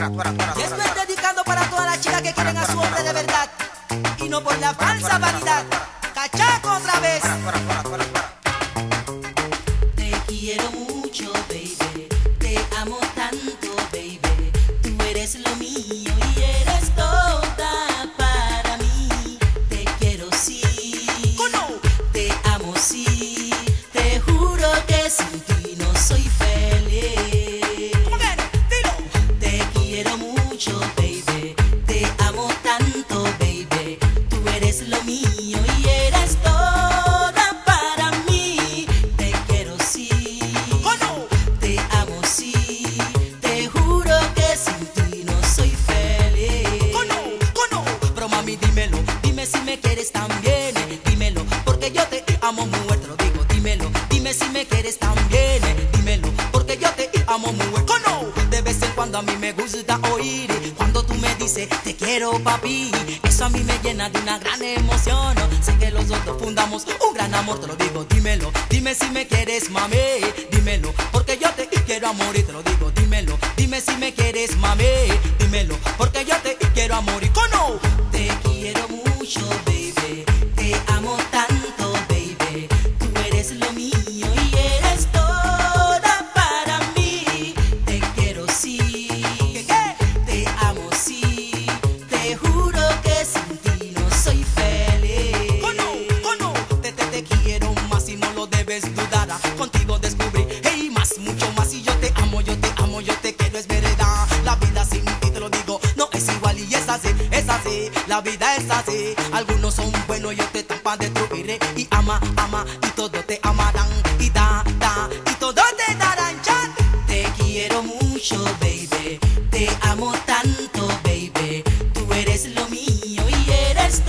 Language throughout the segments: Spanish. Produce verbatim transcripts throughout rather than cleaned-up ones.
Y esto es dedicado para todas las chicas que quieren a su hombre de verdad y no por la falsa vanidad. Cachaco otra vez. Te quiero mucho, baby. Te amo tanto, baby. Tú eres lo mío y eres toda para mí. Te quiero sí. ¿O no? Te amo sí. Te juro que sin ti no soy feliz. ¿Cómo que? Dilo. Te quiero mucho, baby. Te amo tanto, baby. Tú eres lo mío y eres toda para mí. Te quiero sí. ¿O no? Te amo sí. Te juro que sin ti no soy feliz. ¿O no? ¿O no? Pero mami, dímelo, dime si me quieres también. Dímelo, porque yo te amo mujer, te lo digo, dímelo. Dime si me quieres también. Dímelo, porque yo te amo mujer. ¿O no? De vez en cuando a mí me gusta oír cuando tú me dices te quiero papi. Eso a mí me llena de una gran emoción. Sé que los dos fundamos un gran amor, te lo digo, dímelo. Dime si me quieres mami, dímelo, porque yo te quiero amor y te lo digo, dímelo. Dime si me quieres mami, dímelo, porque yo te quiero amor y ¿Cómo? te quiero mucho, baby. Te amo tanto, baby. Tú eres lo mío y eres toda para mí. Te quiero sí. ¿Qué, qué? Te amo sí. Te juro que sin ti no soy feliz. ¿O no? ¿O no? Te, te, te quiero más y no lo debes dudar. Contigo descubrí, hey, más, mucho más. Y yo te amo, yo te amo, yo te quiero, es verdad. La vida sin ti, te lo digo, no es igual y es así, es así. La vida es así. Algunos son buenos y otros están para destruir. Y ama, ama, y todos te amarán. Y da, da, y todos te darán chat. Te quiero mucho, baby. Te amo tanto, baby. Tú eres lo mío y eres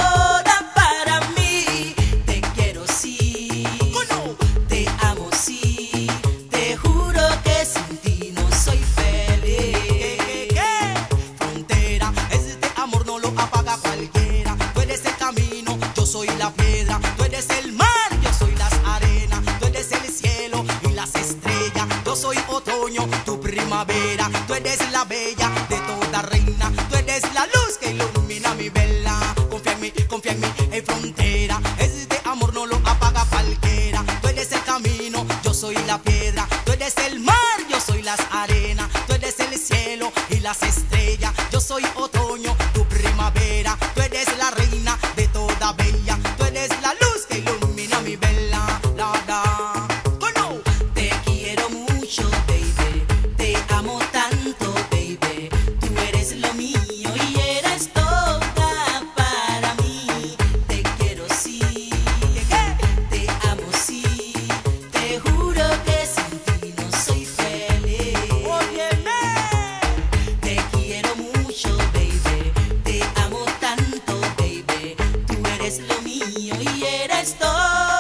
toda para mí. Te quiero sí. ¿O no? Te amo sí. Te juro que sin ti no soy feliz. ¿Qué, qué? Frontera, este amor no lo apaga cualquiera. Tú eres el camino, yo soy la piedra. Tú eres el mar, yo soy las arenas. Tú eres el cielo y las estrellas. Yo soy otoño, tu primavera. Tú eres la bella de toda reina. Tú eres la luz que ilumina mi vela. Confía en mí, confía en mí, en frontera. Este amor no lo apaga cualquiera. Tú eres el camino, yo soy la piedra. Tú eres el mar, yo soy las arenas. Tú eres el cielo y las estrellas. Yo soy otoño, tu primavera. Tú eres la reina de toda bella. Tú eres la luz que ilumina mi vela. La, la. ¿O no? Te quiero mucho, baby. Te amo tanto, baby. Tú eres lo mío y eres toda para mí. Te quiero sí. ¿Qué, qué? Te amo sí. Te juro que sin ti no soy feliz. Óyeme. Te quiero mucho, baby. Te amo tanto, baby. Tú eres lo mío y eres todo.